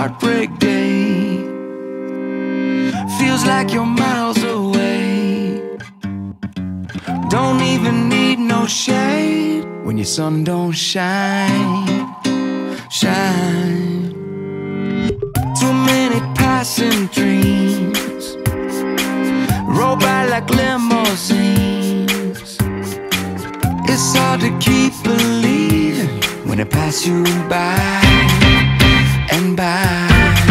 heartbreak day. Feels like you're miles away. Don't even need no shade when your sun don't shine. Too many passing dreams roll by like limousines. It's hard to keep believing when they pass you by and by.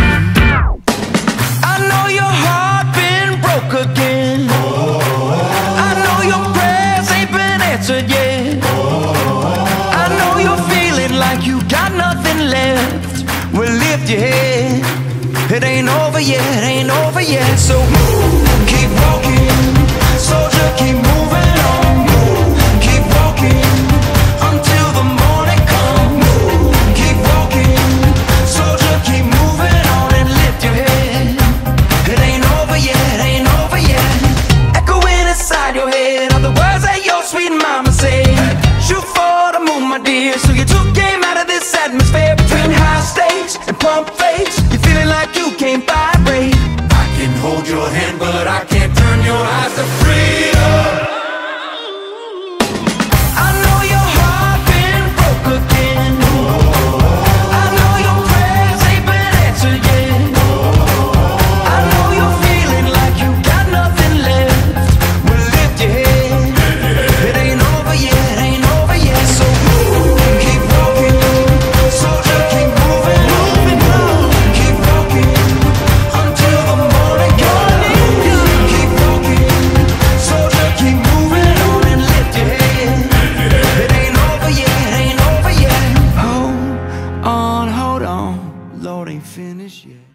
I know your heart been broke again. I know your prayers ain't been answered yet. I know you're feeling like you got nothing left. Well, lift your head, it ain't over yet, ain't over yet. So keep walking, soldier, keep moving on. Keep walking until the morning comes. Keep walking, soldier, keep moving on and lift your head. It ain't over yet, ain't over yet. Echoing inside your head are the words that your sweet mama said. Shoot for the moon, my dear, so you took game out of this atmosphere. Between high stakes and pump fakes, you're feeling like you can't vibrate. I can hold your hand, but I can't turn your eyes to freedom. I know your heart been broke again. I know your prayers ain't been answered yet. I know you're feeling like you got nothing left. Well, lift your head, it ain't over yet, ain't over yet. So keep walking, soldier, keep moving on. Keep walking until the morning comes. Keep walking, soldier, keep moving on and lift your head. It ain't over yet, ain't over yet. Hold on, Lord ain't finished yet.